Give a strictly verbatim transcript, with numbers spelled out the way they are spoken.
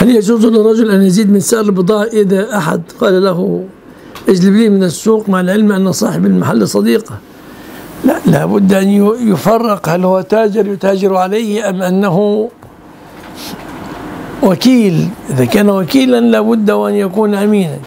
هل يجوز للرجل أن يزيد من سعر البضاعة إذا أحد قال له اجلب لي من السوق مع العلم أن صاحب المحل صديقه؟ لا، لابد أن يفرق، هل هو تاجر يتاجر عليه أم أنه وكيل؟ إذا كان وكيلا لابد وأن يكون أمينا.